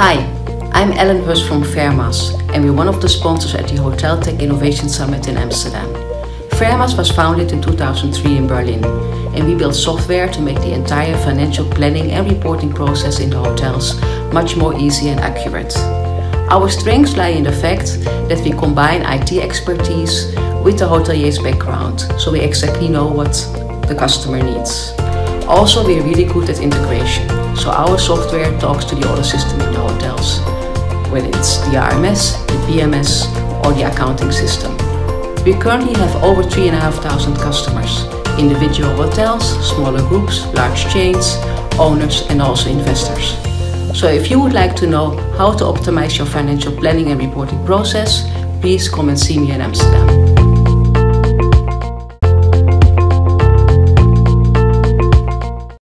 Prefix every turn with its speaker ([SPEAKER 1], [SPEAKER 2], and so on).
[SPEAKER 1] Hi, I'm Ellen Hus from Fairmas, and we're one of the sponsors at the Hotel Tech Innovation Summit in Amsterdam. Fairmas was founded in 2003 in Berlin, and we built software to make the entire financial planning and reporting process in the hotels much more easy and accurate. Our strengths lie in the fact that we combine IT expertise with the hotelier's background, so we exactly know what the customer needs. Also, we're really good at integration, so our software talks to the other systems in the hotels, whether it's the RMS, the PMS, or the accounting system. We currently have over 3,500 customers, individual hotels, smaller groups, large chains, owners, and also investors. So if you would like to know how to optimize your financial planning and reporting process, please come and see me in Amsterdam.